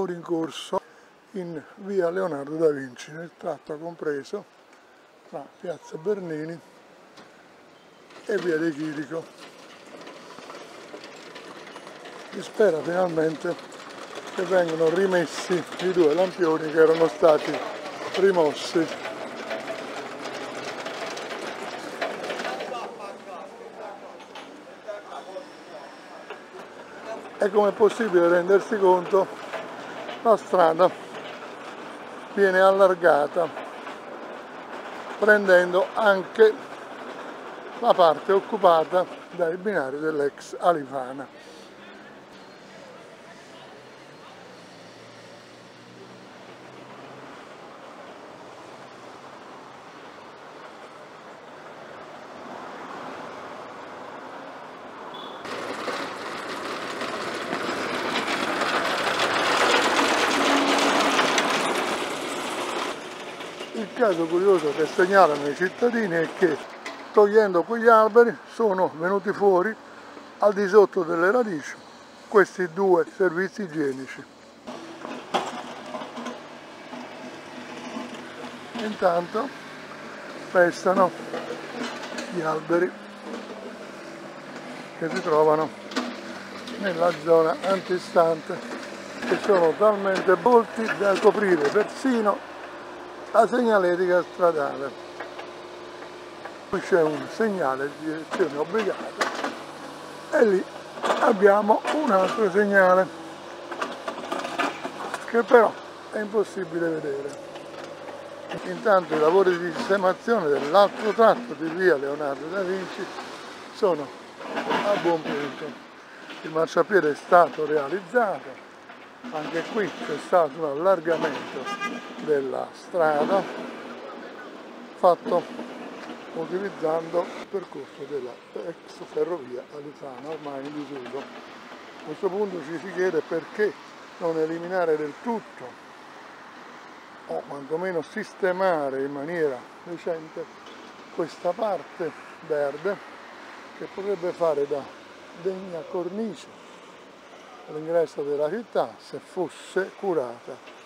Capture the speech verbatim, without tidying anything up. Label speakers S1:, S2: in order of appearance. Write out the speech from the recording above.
S1: lavori in corso in via Leonardo da Vinci, nel tratto compreso tra piazza Bernini e via De Chirico. Si spera finalmente che vengano rimessi i due lampioni che erano stati rimossi. E come è possibile rendersi conto, la strada viene allargata, prendendo anche la parte occupata dai binari dell'ex Alifana. Il caso curioso che segnalano i cittadini è che, togliendo quegli alberi, sono venuti fuori, al di sotto delle radici, questi due servizi igienici. Intanto restano gli alberi che si trovano nella zona antistante, che sono talmente molti da coprire persino la segnaletica stradale. Qui c'è un segnale di direzione obbligata e lì abbiamo un altro segnale che però è impossibile vedere. Intanto i lavori di sistemazione dell'altro tratto di via Leonardo da Vinci sono a buon punto. Il marciapiede è stato realizzato, anche qui c'è stato un allargamento della strada fatto utilizzando il percorso della ex ferrovia Alifana, ormai in disuso. A questo punto ci si chiede perché non eliminare del tutto o quantomeno sistemare in maniera decente questa parte verde che potrebbe fare da degna cornice all'ingresso della città se fosse curata